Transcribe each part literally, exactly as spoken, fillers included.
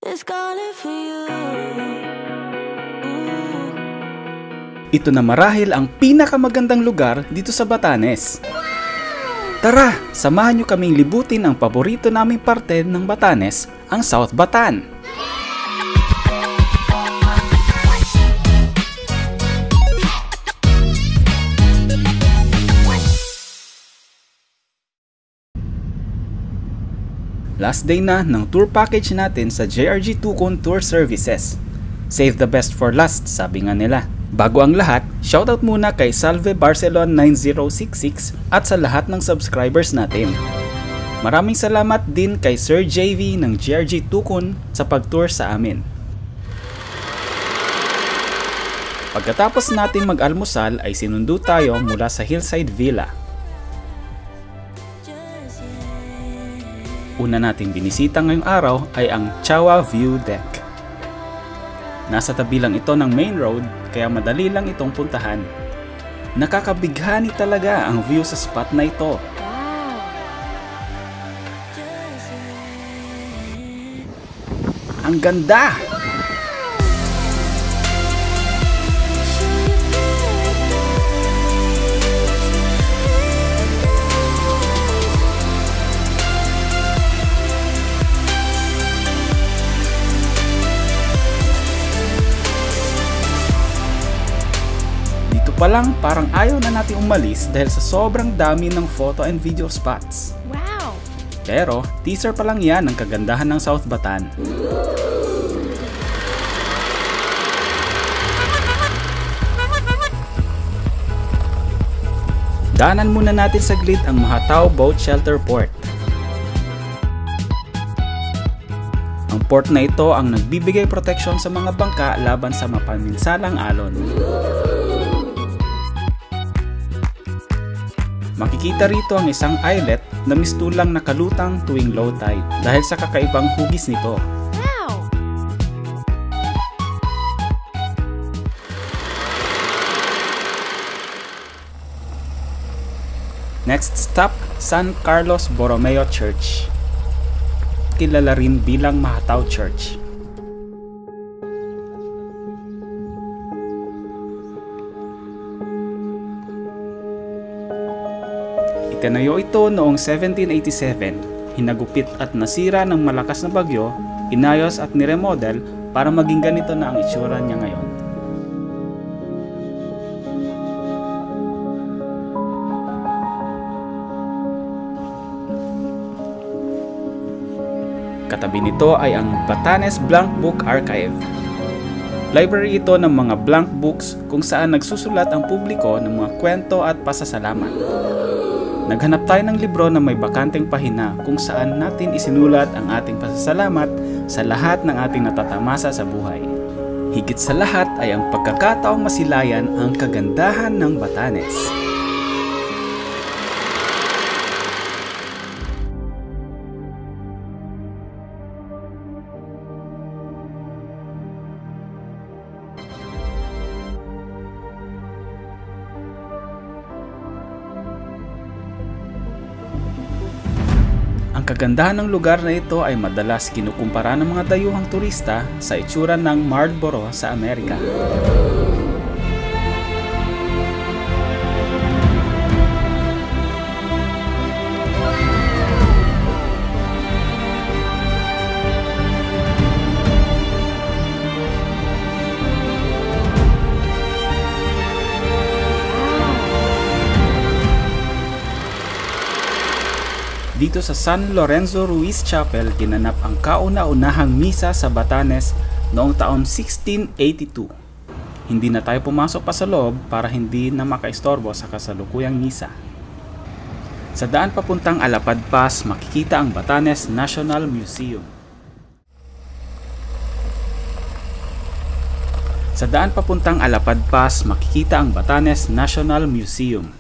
is calling for you. Ito na marahil ang pinakamagandang lugar dito sa Batanes. Tara, samahan nyo kaming libutin ang paborito naming parte ng Batanes, ang South Batan. Last day na ng tour package natin sa J R G Tucon Tour Services. Save the best for last, sabi nga nila. Bago ang lahat, shoutout muna kay Salve Barcelon nine zero six six at sa lahat ng subscribers natin. Maraming salamat din kay Sir J V ng J R G Tucon sa pag-tour sa amin. Pagkatapos nating mag-almusal ay sinundo tayo mula sa Hillside Villa. Una nating binisita ngayong araw ay ang Chawa View Deck. Nasa tabi lang ito ng main road kaya madali lang itong puntahan. Nakakabighani talaga ang view sa spot na ito. Ang ganda! Pa lang parang ayaw na natin umalis dahil sa sobrang dami ng photo and video spots. Wow! Pero teaser pa lang yan ng kagandahan ng South Batan. Daanan muna natin saglit ang Mahatao Boat Shelter Port. Ang port na ito ang nagbibigay proteksyon sa mga bangka laban sa mapaminsalang alon. Makikita rito ang isang islet na mistulang nakalutang tuwing low tide dahil sa kakaibang hugis nito. Wow! Next stop, San Carlos Borromeo Church. Kilala rin bilang Mahatao Church. Itinayo ito noong seventeen eighty-seven, hinagupit at nasira ng malakas na bagyo, inayos at niremodel para maging ganito na ang itsura niya ngayon. Katabi nito ay ang Batanes Blank Book Archive. Library ito ng mga blank books kung saan nagsusulat ang publiko ng mga kwento at pasasalamat. Naghanap tayo ng libro na may bakanteng pahina kung saan natin isinulat ang ating pasasalamat sa lahat ng ating natatamasa sa buhay. Higit sa lahat ay ang pagkakataong masilayan ang kagandahan ng Batanes. Ang kagandahan ng lugar na ito ay madalas kinukumpara ng mga dayuhang turista sa itsura ng Marlboro sa Amerika. Dito sa San Lorenzo Ruiz Chapel ginanap ang kauna-unahang misa sa Batanes noong taon sixteen eighty-two. Hindi na tayo pumasok pa sa loob para hindi na makaistorbo sa kasalukuyang misa. Sa daan papuntang Alapad Pass makikita ang Batanes National Museum. Sa daan papuntang Alapad Pass makikita ang Batanes National Museum.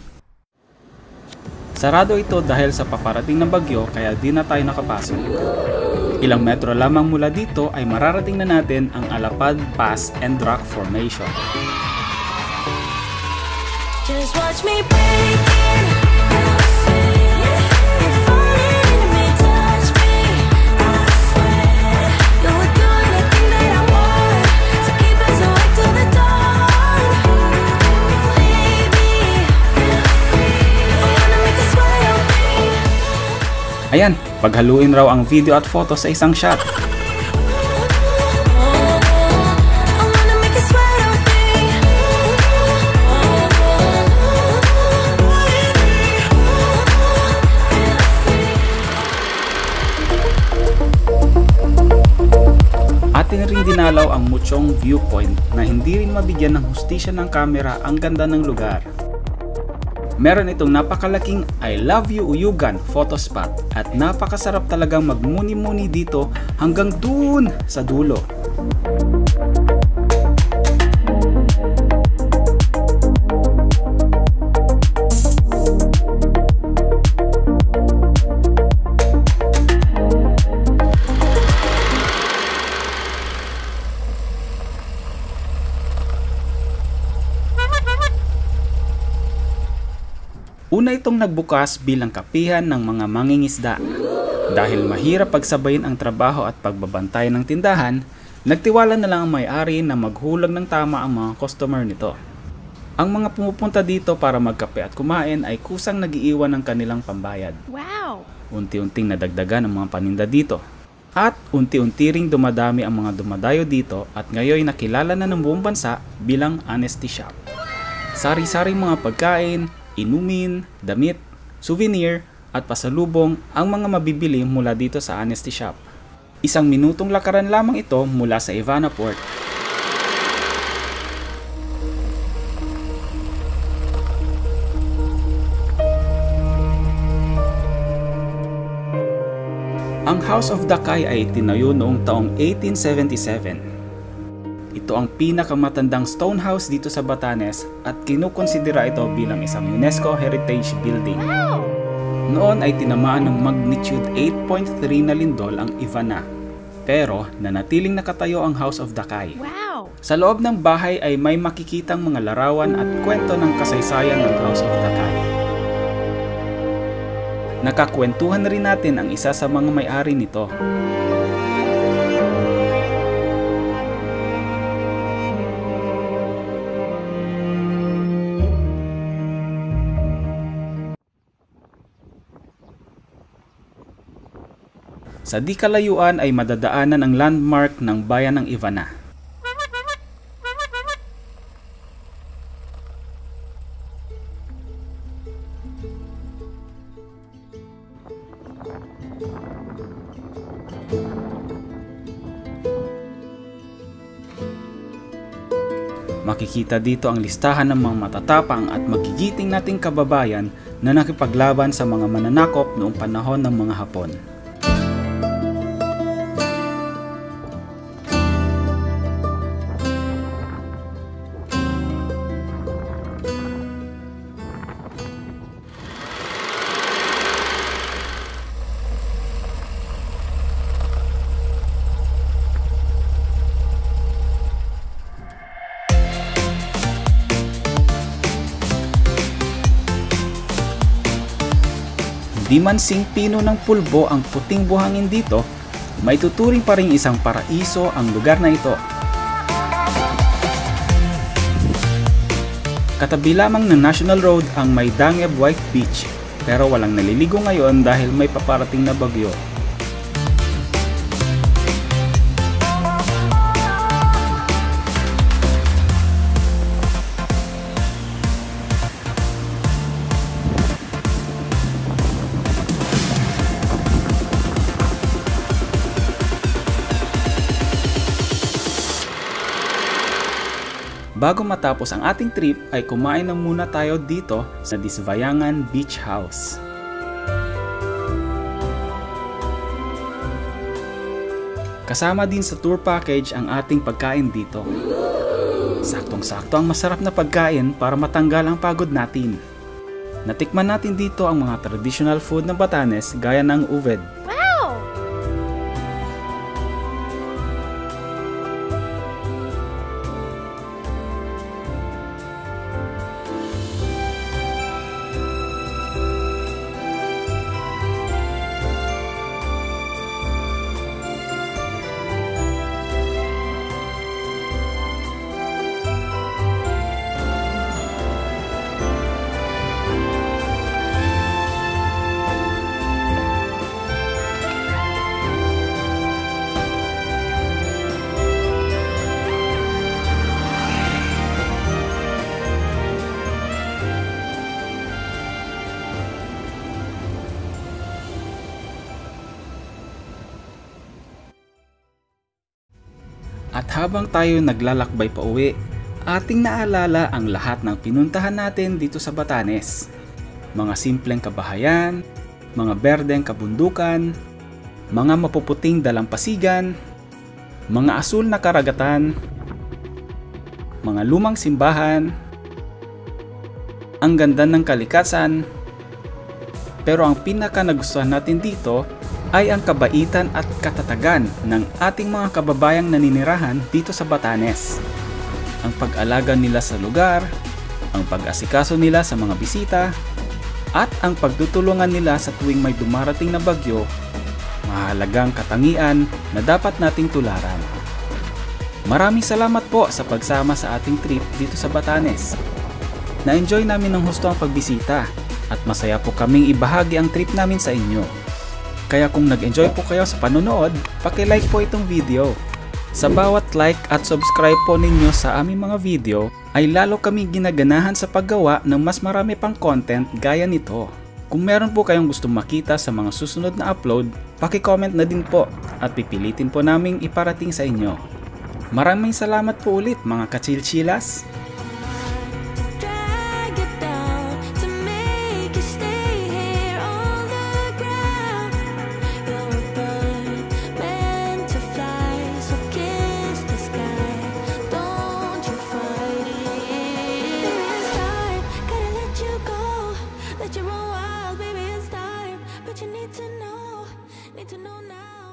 Sarado ito dahil sa paparating ng bagyo kaya di na tayo nakapasok. Ilang metro lamang mula dito ay mararating na natin ang Alapad Pass and Rock Formation. Just watch me break it. You're falling, let me touch me. I swear you're doing Ayan, paghaluin raw ang video at photo sa isang shot. I wanna make it sweat on me. Atin rin dinalaw ang Muchong Viewpoint na hindi rin mabigyan ng hustisya ng kamera ang ganda ng lugar. Meron itong napakalaking I Love You Uyugan photo spot at napakasarap talagang magmuni-muni dito hanggang dun sa dulo. Una itong nagbukas bilang kapihan ng mga mangingisda. Dahil mahirap pagsabayin ang trabaho at pagbabantay ng tindahan, nagtiwala na lang ang may-ari na maghulag ng tama ang mga customer nito. Ang mga pumupunta dito para magkape at kumain ay kusang nagiiwan ng kanilang pambayad. Wow! Unti-unting nadagdagan ang mga paninda dito. At unti-unti ring dumadami ang mga dumadayo dito at ngayon nakilala na ng buong bansa bilang Honesty Shop. Sari-saring mga pagkain, inumin, damit, souvenir, at pasalubong ang mga mabibili mula dito sa Honesty Shop. Isang minutong lakaran lamang ito mula sa Ivana Port. Ang House of Dakay ay tinayo noong taong eighteen seventy-seven. Ito ang pinakamatandang stone house dito sa Batanes at kinukonsidera ito bilang isang UNESCO Heritage Building. Wow! Noon ay tinamaan ng magnitude eight point three na lindol ang Ivana, pero nanatiling nakatayo ang House of Dakay. Wow! Sa loob ng bahay ay may makikitang mga larawan at kwento ng kasaysayan ng House of Dakay. Nakakwentuhan rin natin ang isa sa mga may-ari nito. Sa di kalayuan ay madadaanan ang landmark ng bayan ng Ivana. Makikita dito ang listahan ng mga matatapang at magigiting nating kababayan na nakipaglaban sa mga mananakop noong panahon ng mga Hapon. Di man sing pino ng pulbo ang puting buhangin dito, may tuturing pa ring isang paraiso ang lugar na ito. Katabi lamang ng National Road ang may Dangeb White Beach, pero walang naliligo ngayon dahil may paparating na bagyo. Bago matapos ang ating trip ay kumain na muna tayo dito sa Disvayangan Beach House. Kasama din sa tour package ang ating pagkain dito. Saktong-sakto ang masarap na pagkain para matanggal ang pagod natin. Natikman natin dito ang mga traditional food ng Batanes gaya ng uved. At habang tayo naglalakbay pa uwi, ating naalala ang lahat ng pinuntahan natin dito sa Batanes. Mga simpleng kabahayan, mga berdeng kabundukan, mga mapuputing dalampasigan, mga asul na karagatan, mga lumang simbahan, ang ganda ng kalikasan. Pero ang pinaka nagustuhan natin dito ay ang kabaitan at katatagan ng ating mga kababayang naninirahan dito sa Batanes. Ang pag-alaga nila sa lugar, ang pag-asikaso nila sa mga bisita, at ang pagtutulungan nila sa tuwing may dumarating na bagyo, mahalagang katangian na dapat nating tularan. Maraming salamat po sa pagsama sa ating trip dito sa Batanes. Na-enjoy namin ng husto ang pagbisita at masaya po kaming ibahagi ang trip namin sa inyo. Kaya kung nag-enjoy po kayo sa panonood, paki-like po itong video. Sa bawat like at subscribe po ninyo sa aming mga video, ay lalo kami ginaganahan sa paggawa ng mas marami pang content gaya nito. Kung meron po kayong gustong makita sa mga susunod na upload, paki-comment na din po at pipilitin po naming iparating sa inyo. Maraming salamat po ulit mga kachilchilas! Drag you down to make you stay here on the ground. You're a bird meant to fly, so kiss the sky. Don't you fight it. Baby, it's time, gotta let you go. Let you run wild, baby, it's time. But you need to know, need to know now.